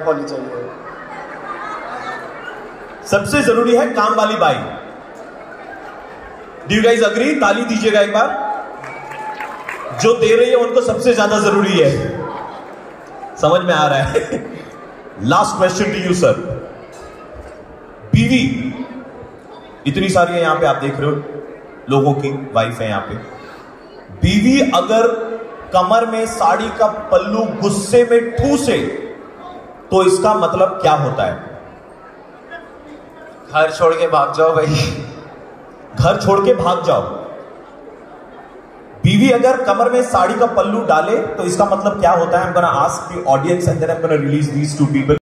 होनी चाहिए। सबसे जरूरी है काम वाली बाई। Do you guys agree? ताली दीजिएगा एक बार। जो दे रही है उनको सबसे ज्यादा जरूरी है। समझ में आ रहा है? Last question to you sir. बीवी इतनी सारी है यहां पे, आप देख रहे हो लोगों की वाइफ है यहां पे। बीवी अगर कमर में साड़ी का पल्लू गुस्से में ठूसे तो इसका मतलब क्या होता है? घर छोड़ के भाग जाओ भाई। घर छोड़ के भाग जाओ। बीवी अगर कमर में साड़ी का पल्लू डाले तो इसका मतलब क्या होता है? I'm gonna ask the audience and then I'm gonna release these two people.